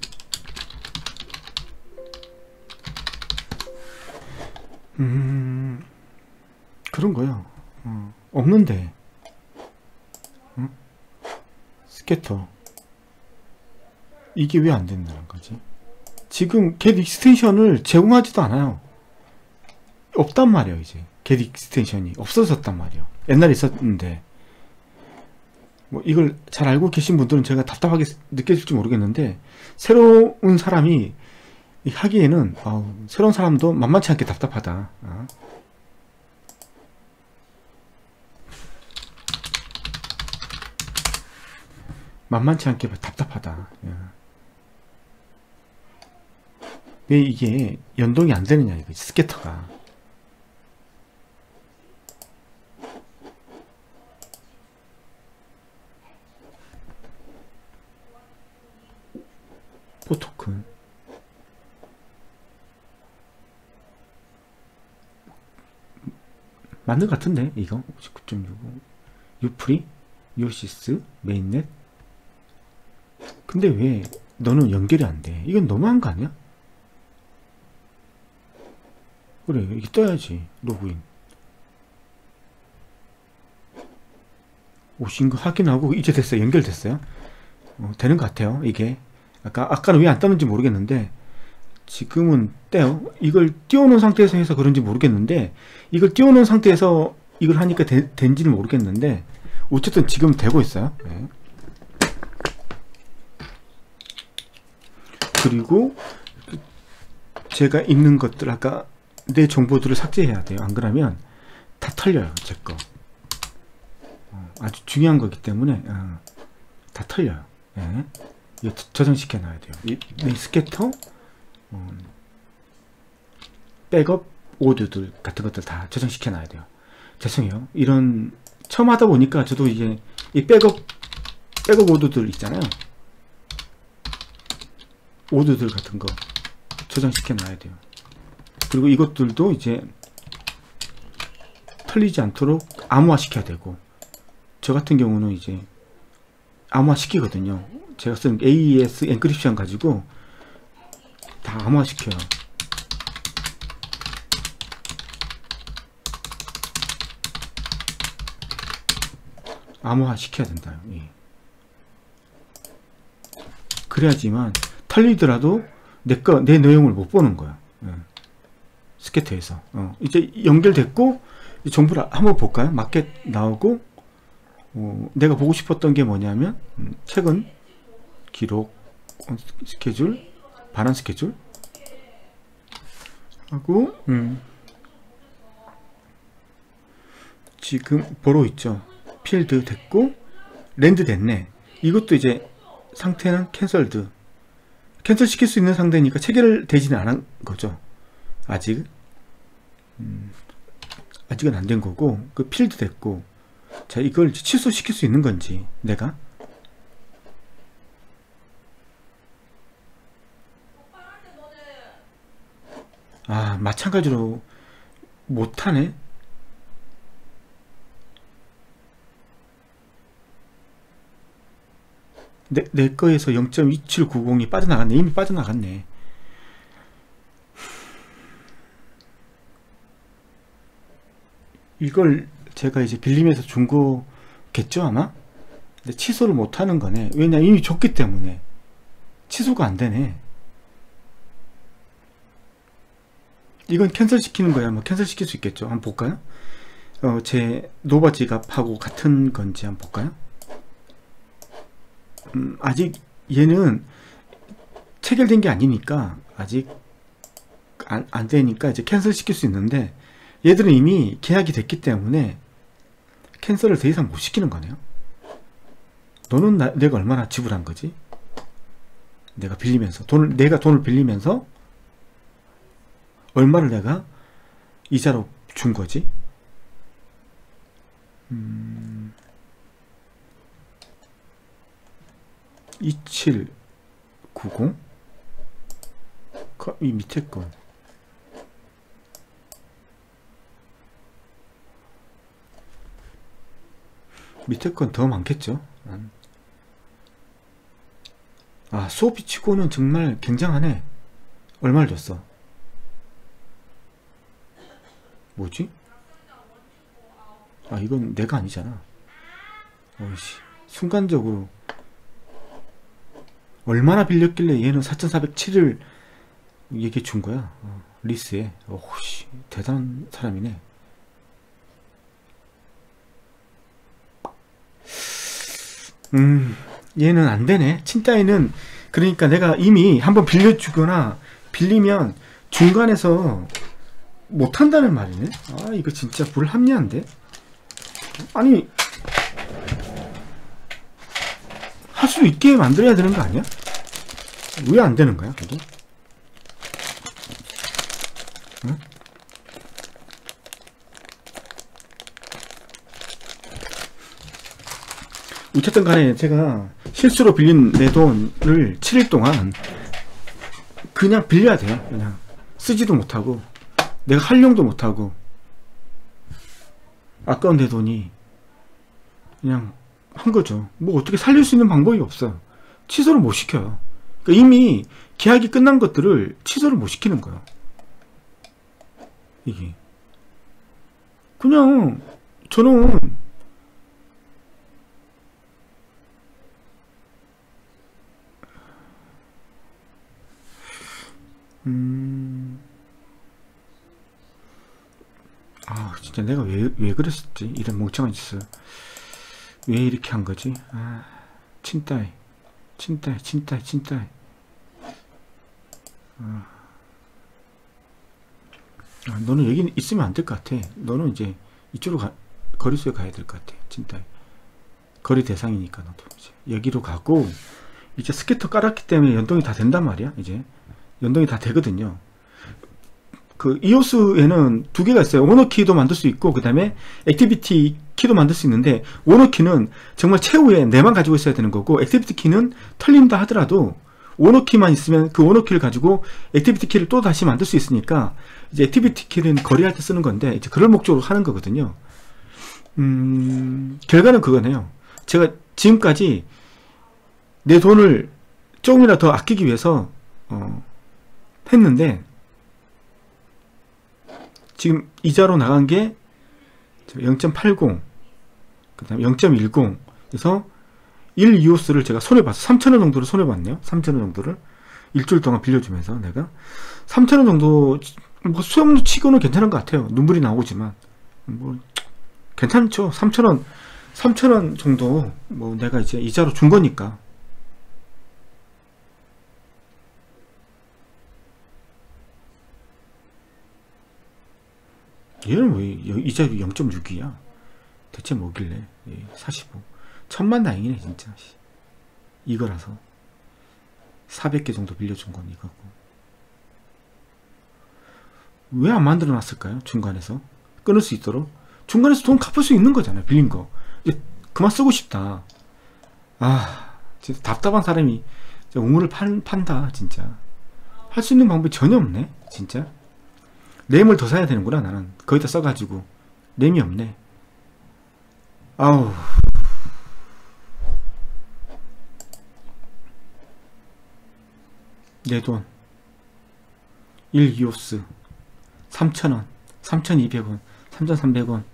음 그런 거야. 어, 없는데 어? 스캐터 이게 왜 안 된다는 거지? 지금 get 익스텐션을 제공하지도 않아요. 없단 말이에요. 이제 get 익스텐션이 없어졌단 말이에요. 옛날에 있었는데 뭐 이걸 잘 알고 계신 분들은 제가 답답하게 느껴질지 모르겠는데 새로운 사람이 하기에는 어, 새로운 사람도 만만치 않게 답답하다. 어. 만만치 않게 답답하다. 어. 왜 이게 연동이 안 되느냐 이거 스캐터가. 포토큰 맞는 것 같은데 이거 오십구 점 육오 유프리 유오시스 메인넷. 근데 왜 너는 연결이 안 돼? 이건 너무한 거 아니야? 그래 이게 떠야지. 로그인 오신 거 확인하고 이제 됐어요. 연결됐어요. 어, 되는 것 같아요. 이게 아까 아까는 왜 안 떴는지 모르겠는데 지금은 떼요. 이걸 띄워놓은 상태에서 해서 그런지 모르겠는데 이걸 띄워놓은 상태에서 이걸 하니까 되, 된지는 모르겠는데 어쨌든 지금 되고 있어요. 네. 그리고 제가 읽는 것들 아까 내 정보들을 삭제해야 돼요. 안 그러면 다 털려요. 제 거. 어, 아주 중요한 거기 때문에 어, 다 털려요. 네. 이거 저장시켜 놔야 돼요. 이, 이 스캐터 어, 백업 오류들 같은 것들 다 저장시켜 놔야 돼요. 죄송해요. 이런 처음 하다 보니까 저도 이제 이 백업 백업 오류들 있잖아요. 오류들 같은 거 저장시켜 놔야 돼요. 그리고 이것들도 이제 털리지 않도록 암호화 시켜야 되고, 저 같은 경우는 이제 암호화 시키거든요. 제가 쓴 에이이에스 엔크립션 가지고 다 암호화 시켜요. 암호화 시켜야 된다. 예. 그래야지만 털리더라도 내 거, 내 내용을 못 보는 거야. 예. 스케트에서. 어. 이제 연결됐고, 정보를 한번 볼까요? 마켓 나오고, 어, 내가 보고 싶었던 게 뭐냐면, 음, 최근 기록, 어, 스케줄, 반환 스케줄 하고, 음, 지금 보러 있죠. 필드 됐고, 랜드 됐네. 이것도 이제 상태는 캔설드. 캔슬 시킬 수 있는 상태니까 체결되지는 않은 거죠. 아직. 음, 아직은 안 된 거고, 그 필드 됐고, 자, 이걸 취소시킬 수 있는 건지, 내가. 아, 마찬가지로 못하네. 내, 내 거에서 영 점 이칠구공이 빠져나갔네. 이미 빠져나갔네. 이걸 제가 이제 빌리면서 준 거겠죠, 아마? 근데 취소를 못 하는 거네. 왜냐, 이미 줬기 때문에. 취소가 안 되네. 이건 캔슬 시키는 거야. 뭐 캔슬 시킬 수 있겠죠. 한번 볼까요? 어, 제 노바 지갑하고 같은 건지 한번 볼까요? 음, 아직 얘는 체결된 게 아니니까 아직 안, 안 되니까 이제 캔슬 시킬 수 있는데, 얘들은 이미 계약이 됐기 때문에 캔슬을 더 이상 못 시키는 거네요. 너는 나, 내가 얼마나 지불한 거지? 내가 빌리면서 돈을 내가 돈을 빌리면서 얼마를 내가 이자로 준 거지? 음, 이칠구공? 이 밑에 거 밑에 건 더 많겠죠. 아, 수업비 치고는 정말 굉장하네. 얼마를 줬어? 뭐지? 아, 이건 내가 아니잖아. 어이씨, 순간적으로 얼마나 빌렸길래 얘는 사천사백칠을 얘기해 준 거야. 어, 리스에. 오씨, 대단한 사람이네. 음, 얘는 안 되네. 친따이는, 그러니까 내가 이미 한번 빌려주거나 빌리면 중간에서 못 한다는 말이네. 아, 이거 진짜 불합리한데. 아니, 할 수 있게 만들어야 되는 거 아니야? 왜 안 되는 거야, 그게? 응? 어쨌든 간에 제가 실수로 빌린 내 돈을 칠 일 동안 그냥 빌려야 돼요. 그냥 쓰지도 못하고 내가 활용도 못하고 아까운 내 돈이 그냥 한 거죠. 뭐 어떻게 살릴 수 있는 방법이 없어요. 취소를 못 시켜요. 그러니까 이미 계약이 끝난 것들을 취소를 못 시키는 거예요. 이게 그냥 저는 음... 아, 진짜 내가 왜, 왜 그랬었지? 이런 멍청한 짓을 왜 이렇게 한 거지? 아, 친따이 친따이 친따이 친따이 아, 아, 너는 여기 있으면 안 될 것 같아. 너는 이제 이쪽으로 가, 거리수에 가야 될 것 같아. 친따이 거리 대상이니까 너도 이제 여기로 가고, 이제 스캐터 깔았기 때문에 연동이 다 된단 말이야. 이제 연동이 다 되거든요. 그 이오스에는 두 개가 있어요. 오너 키도 만들 수 있고 그 다음에 액티비티 키도 만들 수 있는데, 오너 키는 정말 최후에 내만 가지고 있어야 되는 거고, 액티비티 키는 털린다 하더라도 오너 키만 있으면 그 오너 키를 가지고 액티비티 키를 또 다시 만들 수 있으니까, 이제 액티비티 키는 거래할 때 쓰는 건데 이제 그럴 목적으로 하는 거거든요. 음, 결과는 그거네요. 제가 지금까지 내 돈을 조금이라도 더 아끼기 위해서 어, 했는데, 지금 이자로 나간 게 영 점 팔공, 그 다음에 영 점 일공, 그래서 일 이오스를 제가 손해봤어. 삼천 원 정도를 손해봤네요. 삼천 원 정도를 일주일 동안 빌려주면서 내가 삼천 원 정도, 뭐 수영료 치고는 괜찮은 것 같아요. 눈물이 나오지만 뭐 괜찮죠. 삼천 원 삼천 원 정도 뭐 내가 이제 이자로 준 거니까. 얘는 왜 이자율이 영 점 육이야? 대체 뭐길래? 사십오. 천만 다행이네 진짜. 이거라서 사백 개 정도 빌려준 건 이거고. 왜 안 만들어 놨을까요? 중간에서 끊을 수 있도록. 중간에서 돈 갚을 수 있는 거잖아요. 빌린 거. 이제 그만 쓰고 싶다. 아, 진짜 답답한 사람이 우물을 판, 판다 진짜. 할 수 있는 방법이 전혀 없네 진짜. 램을 더 사야 되는구나. 나는 거기다 써가지고 램이 없네. 아우, 내 돈 일 이오스 삼천 원, 삼천이백 원, 삼천삼백 원.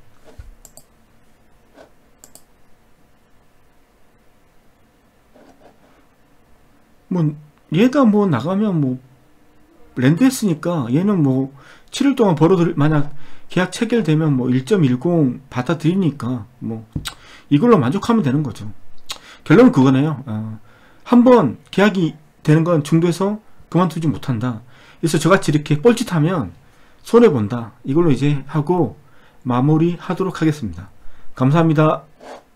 뭐 얘가 뭐 나가면 뭐 랜드 했으니까 얘는 뭐 칠 일 동안 벌어들, 만약 계약 체결되면 뭐 일 점 일공 받아들이니까 뭐 이걸로 만족하면 되는 거죠. 결론은 그거네요. 어, 한번 계약이 되는 건 중도에서 그만두지 못한다. 그래서 저같이 이렇게 뻘짓하면 손해본다. 이걸로 이제 하고 마무리 하도록 하겠습니다. 감사합니다.